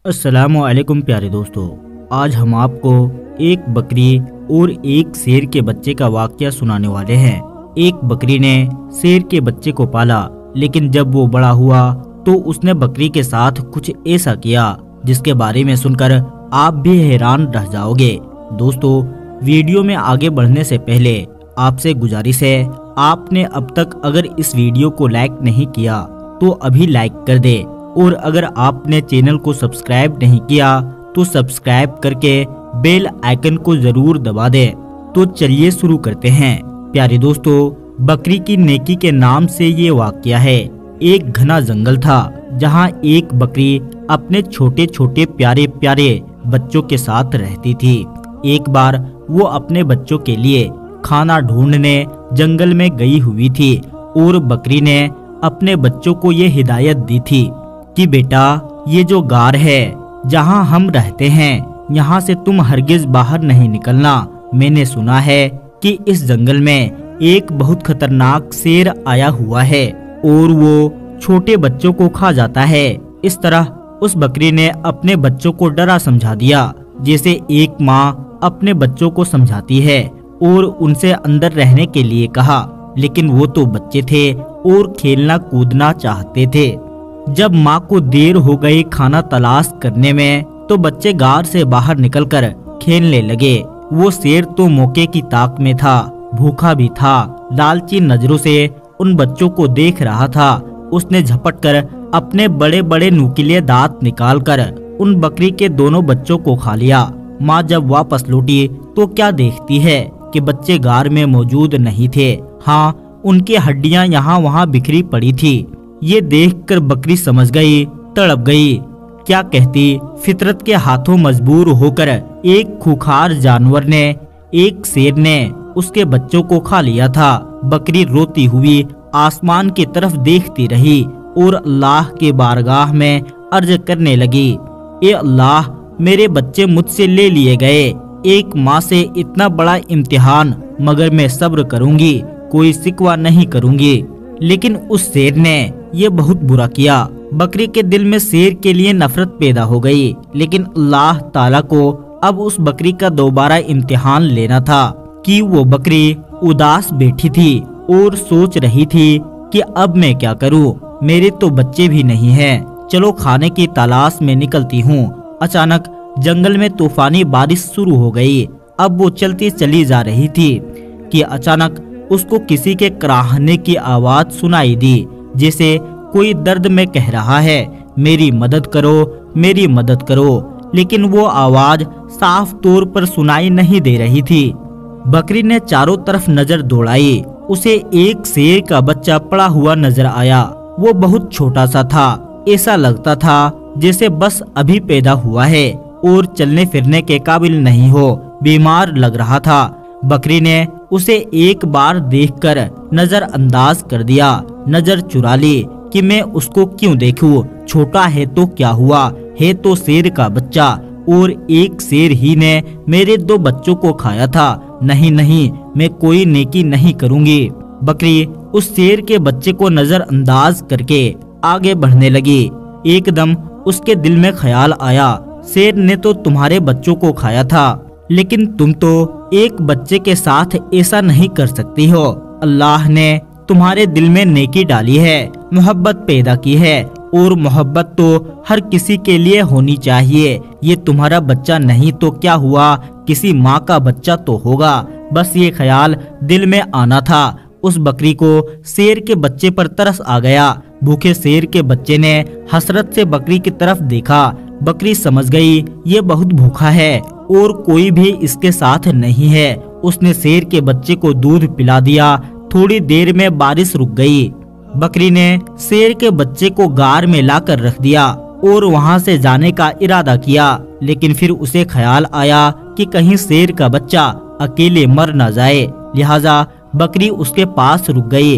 अस्सलाम वालेकुम प्यारे दोस्तों, आज हम आपको एक बकरी और एक शेर के बच्चे का वाकया सुनाने वाले हैं। एक बकरी ने शेर के बच्चे को पाला, लेकिन जब वो बड़ा हुआ तो उसने बकरी के साथ कुछ ऐसा किया जिसके बारे में सुनकर आप भी हैरान रह जाओगे। दोस्तों, वीडियो में आगे बढ़ने से पहले आपसे गुजारिश है, आपने अब तक अगर इस वीडियो को लाइक नहीं किया तो अभी लाइक कर दे, और अगर आपने चैनल को सब्सक्राइब नहीं किया तो सब्सक्राइब करके बेल आइकन को जरूर दबा दे। तो चलिए शुरू करते हैं। प्यारे दोस्तों, बकरी की नेकी के नाम से ये वाकया है। एक घना जंगल था जहाँ एक बकरी अपने छोटे छोटे प्यारे प्यारे बच्चों के साथ रहती थी। एक बार वो अपने बच्चों के लिए खाना ढूंढने जंगल में गई हुई थी और बकरी ने अपने बच्चों को ये हिदायत दी थी कि बेटा, ये जो गार है जहाँ हम रहते हैं, यहाँ से तुम हरगिज बाहर नहीं निकलना। मैंने सुना है कि इस जंगल में एक बहुत खतरनाक शेर आया हुआ है और वो छोटे बच्चों को खा जाता है। इस तरह उस बकरी ने अपने बच्चों को डरा समझा दिया, जैसे एक माँ अपने बच्चों को समझाती है, और उनसे अंदर रहने के लिए कहा। लेकिन वो तो बच्चे थे और खेलना कूदना चाहते थे। जब माँ को देर हो गई खाना तलाश करने में, तो बच्चे गार से बाहर निकलकर खेलने लगे। वो शेर तो मौके की ताक में था, भूखा भी था, लालची नजरों से उन बच्चों को देख रहा था। उसने झपट कर अपने बड़े बड़े नुकीले दांत निकालकर उन बकरी के दोनों बच्चों को खा लिया। माँ जब वापस लौटी तो क्या देखती है कि बच्चे गार में मौजूद नहीं थे। हाँ, उनकी हड्डियां यहाँ वहाँ बिखरी पड़ी थी। ये देखकर बकरी समझ गई, तड़प गई। क्या कहती, फितरत के हाथों मजबूर होकर एक खूंखार जानवर ने, एक शेर ने उसके बच्चों को खा लिया था। बकरी रोती हुई आसमान की तरफ देखती रही और अल्लाह के बारगाह में अर्ज करने लगी, ए अल्लाह, मेरे बच्चे मुझसे ले लिए गए। एक माँ से इतना बड़ा इम्तिहान, मगर मैं सब्र करूंगी, कोई शिकवा नहीं करूंगी। लेकिन उस शेर ने ये बहुत बुरा किया। बकरी के दिल में शेर के लिए नफरत पैदा हो गई। लेकिन अल्लाह ताला को अब उस बकरी का दोबारा इम्तिहान लेना था कि वो बकरी उदास बैठी थी और सोच रही थी कि अब मैं क्या करूं, मेरे तो बच्चे भी नहीं हैं, चलो खाने की तलाश में निकलती हूं। अचानक जंगल में तूफानी बारिश शुरू हो गई। अब वो चलती चली जा रही थी कि अचानक उसको किसी के कराहने की आवाज सुनाई दी, जैसे कोई दर्द में कह रहा है, मेरी मदद करो, मेरी मदद करो। लेकिन वो आवाज साफ तौर पर सुनाई नहीं दे रही थी। बकरी ने चारों तरफ नजर दौड़ाई। उसे एक शेर का बच्चा पड़ा हुआ नजर आया। वो बहुत छोटा सा था, ऐसा लगता था जैसे बस अभी पैदा हुआ है और चलने फिरने के काबिल नहीं हो, बीमार लग रहा था। बकरी ने उसे एक बार देखकर नजरअंदाज कर दिया, नजर चुरा ली कि मैं उसको क्यों देखूं, छोटा है तो क्या हुआ, है तो शेर का बच्चा, और एक शेर ही ने मेरे 2 बच्चों को खाया था। नहीं नहीं, मैं कोई नेकी नहीं करूंगी। बकरी उस शेर के बच्चे को नजरअंदाज करके आगे बढ़ने लगी। एकदम उसके दिल में ख्याल आया, शेर ने तो तुम्हारे बच्चों को खाया था, लेकिन तुम तो एक बच्चे के साथ ऐसा नहीं कर सकती हो। अल्लाह ने तुम्हारे दिल में नेकी डाली है, मोहब्बत पैदा की है, और मोहब्बत तो हर किसी के लिए होनी चाहिए। ये तुम्हारा बच्चा नहीं तो क्या हुआ, किसी माँ का बच्चा तो होगा। बस ये ख्याल दिल में आना था। उस बकरी को शेर के बच्चे पर तरस आ गया। भूखे शेर के बच्चे ने हसरत से बकरी की तरफ देखा। बकरी समझ गई ये बहुत भूखा है और कोई भी इसके साथ नहीं है। उसने शेर के बच्चे को दूध पिला दिया। थोड़ी देर में बारिश रुक गई। बकरी ने शेर के बच्चे को गार में लाकर रख दिया और वहां से जाने का इरादा किया। लेकिन फिर उसे ख्याल आया कि कहीं शेर का बच्चा अकेले मर न जाए, लिहाजा बकरी उसके पास रुक गई।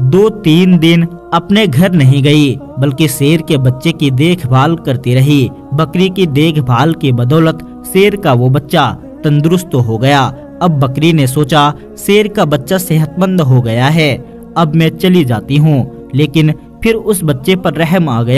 2-3 दिन अपने घर नहीं गई, बल्कि शेर के बच्चे की देखभाल करती रही। बकरी की देखभाल की बदौलत शेर का वो बच्चा तंदुरुस्त हो गया। अब बकरी ने सोचा, शेर का बच्चा सेहतमंद हो गया है, अब मैं चली जाती हूँ। लेकिन फिर उस बच्चे पर रहम आ गया।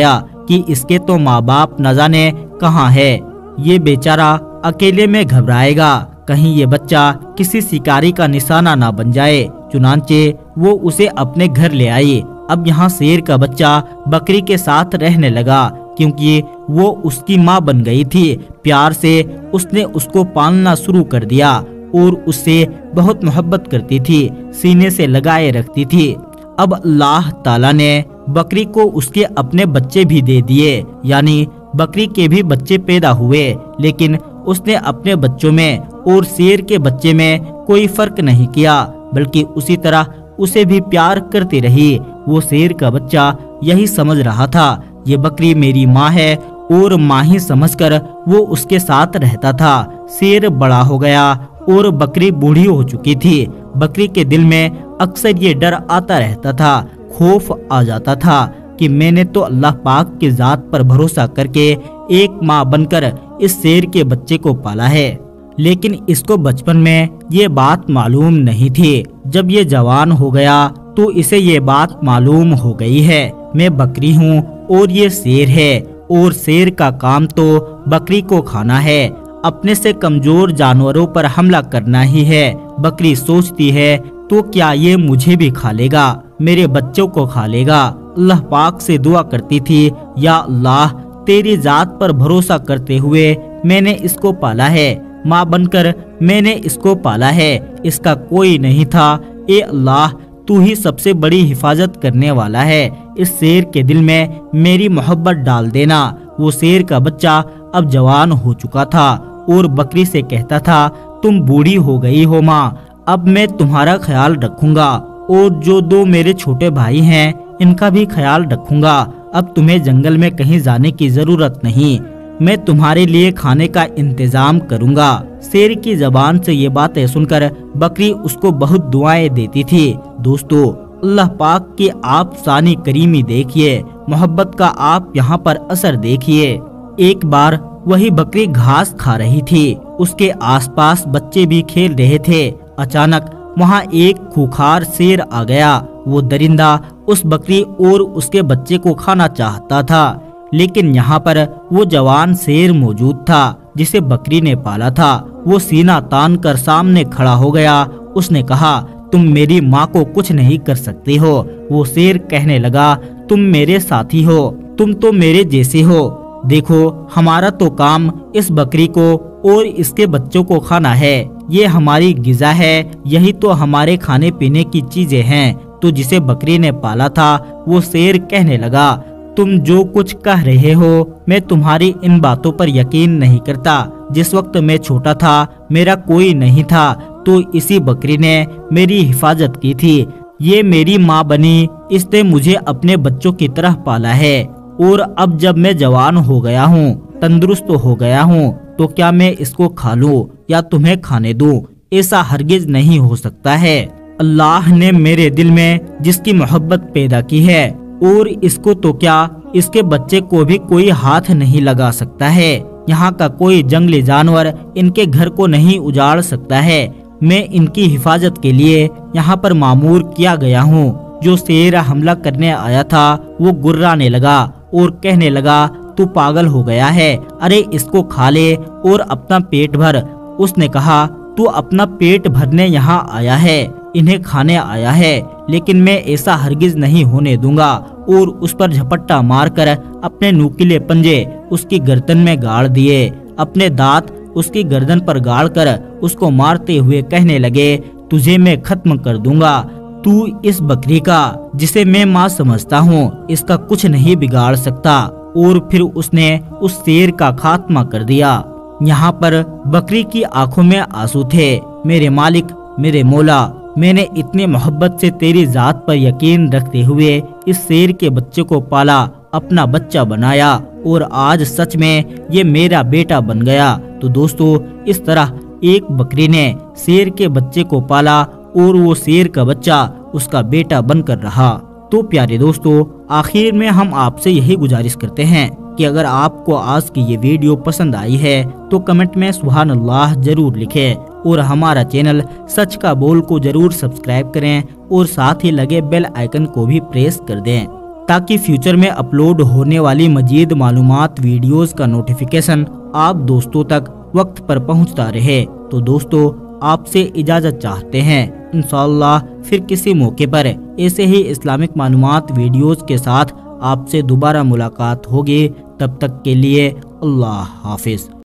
کہ اس کے تو ماں باپ نہ جانے کہاں ہے، یہ بیچارہ اکیلے میں گھبرائے گا، کہیں یہ بچہ کسی شکاری کا نشانہ نہ بن جائے۔ چنانچہ وہ اسے اپنے گھر لے آئی۔ اب یہاں شیر کا بچہ بکری کے ساتھ رہنے لگا، کیونکہ وہ اس کی ماں بن گئی تھی۔ پیار سے اس نے اس کو پالنا شروع کر دیا اور اس سے بہت محبت کرتی تھی، سینے سے لگائے رکھتی تھی۔ اب اللہ تعالیٰ نے بکری کو اس کے اپنے بچے بھی دے دیے، یعنی بکری کے بھی بچے پیدا ہوئے، لیکن اس نے اپنے بچوں میں اور شیر کے بچے میں کوئی فرق نہیں کیا، بلکہ اسی طرح اسے بھی پیار کرتی رہی۔ وہ شیر کا بچہ یہی سمجھ رہا تھا، یہ بکری میری ماں ہے، اور ماں ہی سمجھ کر وہ اس کے ساتھ رہتا تھا۔ شیر بڑا ہو گیا اور بکری بوڑھی ہو چکی تھی۔ بکری کے دل میں اکثر یہ ڈر آتا رہتا تھا، خوف آ جاتا تھا کہ میں نے تو اللہ پاک کی ذات پر بھروسہ کر کے ایک ماں بن کر اس شیر کے بچے کو پالا ہے، لیکن اس کو بچپن میں یہ بات معلوم نہیں تھی۔ جب یہ جوان ہو گیا تو اسے یہ بات معلوم ہو گئی ہے، میں بکری ہوں اور یہ شیر ہے، اور شیر کا کام تو بکری کو کھانا ہے، اپنے سے کمزور جانوروں پر حملہ کرنا ہی ہے۔ بکری سوچتی ہے تو کیا یہ مجھے بھی کھا لے گا، میرے بچوں کو کھا لے گا۔ اللہ پاک سے دعا کرتی تھی، یا اللہ تیری ذات پر بھروسہ کرتے ہوئے میں نے اس کو پالا ہے، ماں بن کر میں نے اس کو پالا ہے، اس کا کوئی نہیں تھا، اے اللہ تو ہی سب سے بڑی حفاظت کرنے والا ہے، اس شیر کے دل میں میری محبت ڈال دینا۔ وہ شیر کا بچہ اب جوان ہو چکا تھا اور بکری سے کہتا تھا، تم بوڑھی ہو گئی ہو ماں، اب میں تمہارا خیال رکھوں گا، اور جو دو میرے چھوٹے بھائی ہیں ان کا بھی خیال رکھوں گا، اب تمہیں جنگل میں کہیں جانے کی ضرورت نہیں، میں تمہارے لیے کھانے کا انتظام کروں گا۔ شیر کی زبان سے یہ باتیں سن کر بکری اس کو بہت دعائیں دیتی تھی۔ دوستو، اللہ پاک کی آپ ثانی کریمی دیکھیے، محبت کا آپ یہاں پر اثر دیکھیے۔ ایک بار وہی بکری گھاس کھا رہی تھی، اس کے آس پاس بچے بھی کھیل رہے تھے۔ اچانک وہاں ایک خوخار شیر آ گیا۔ وہ درندہ اس بکری اور اس کے بچے کو کھانا چاہتا تھا، لیکن یہاں پر وہ جوان شیر موجود تھا جسے بکری نے پالا تھا۔ وہ سینہ تان کر سامنے کھڑا ہو گیا۔ اس نے کہا، تم میری ماں کو کچھ نہیں کر سکتے ہو۔ وہ شیر کہنے لگا، تم میرے ساتھی ہو، تم تو میرے جیسے ہو، دیکھو ہمارا تو کام اس بکری کو اور اس کے بچوں کو کھانا ہے، یہ ہماری غذا ہے، یہی تو ہمارے کھانے پینے کی چیزیں ہیں۔ تو جسے بکری نے پالا تھا وہ شیر کہنے لگا، تم جو کچھ کہہ رہے ہو میں تمہاری ان باتوں پر یقین نہیں کرتا۔ جس وقت میں چھوٹا تھا میرا کوئی نہیں تھا، تو اسی بکری نے میری حفاظت کی تھی، یہ میری ماں بنی، اس نے مجھے اپنے بچوں کی طرح پالا ہے، اور اب جب میں جوان ہو گیا ہوں، تندرست ہو گیا ہوں، تو کیا میں اس کو کھا لوں یا تمہیں کھانے دوں؟ ایسا ہرگز نہیں ہو سکتا ہے۔ اللہ نے میرے دل میں جس کی محبت پیدا کی ہے، اور اس کو تو کیا اس کے بچے کو بھی کوئی ہاتھ نہیں لگا سکتا ہے۔ یہاں کا کوئی جنگلی جانور ان کے گھر کو نہیں اجاڑ سکتا ہے۔ میں ان کی حفاظت کے لیے یہاں پر مامور کیا گیا ہوں۔ جو شیر حملہ کرنے آیا تھا وہ گرانے لگا اور کہنے لگا، تو پاگل ہو گیا ہے، ارے اس کو کھا لے اور اپنا پیٹ بھر۔ اس نے کہا، تو اپنا پیٹ بھرنے یہاں آیا ہے، انہیں کھانے آیا ہے، لیکن میں ایسا ہرگز نہیں ہونے دوں گا، اور اس پر جھپٹا مار کر اپنے نوکیلے پنجے اس کی گردن میں گاڑ دیے، اپنے دانت اس کی گردن پر گاڑ کر اس کو مارتے ہوئے کہنے لگے، تجھے میں ختم کر دوں گا، تو اس بکری کا جسے میں ماں سمجھتا ہوں اس کا کچھ نہیں بگاڑ سکتا۔ اور پھر اس نے اس شیر کا خاتمہ کر دیا۔ یہاں پر بکری کی آنکھوں میں آنسو تھے۔ میرے مالک، میرے مولا، میں نے اتنی محبت سے تیری ذات پر یقین رکھتے ہوئے اس شیر کے بچے کو پالا، اپنا بچہ بنایا، اور آج سچ میں یہ میرا بیٹا بن گیا۔ تو دوستو، اس طرح ایک بکری نے شیر کے بچے کو پالا اور وہ شیر کا بچہ اس کا بیٹا بن کر رہا۔ تو پیارے دوستو، آخر میں ہم آپ سے یہی گزارش کرتے ہیں کہ اگر آپ کو آج کی یہ ویڈیو پسند آئی ہے تو کمنٹ میں سبحان اللہ ضرور لکھیں، اور ہمارا چینل سچ کا بول کو ضرور سبسکرائب کریں، اور ساتھ ہی لگے بیل آئیکن کو بھی پریس کر دیں۔ تاکہ فیوچر میں اپلوڈ ہونے والی مزید معلومات ویڈیوز کا نوٹیفیکیشن آپ دوستوں تک وقت پر پہنچتا رہے۔ تو دوستو آپ سے اجازت چاہتے ہیں، انشاءاللہ پھر کسی موقع پر ایسے ہی اسلامک معلومات ویڈیوز کے ساتھ آپ سے دوبارہ ملاقات ہوگی۔ تب تک کے لیے اللہ حافظ۔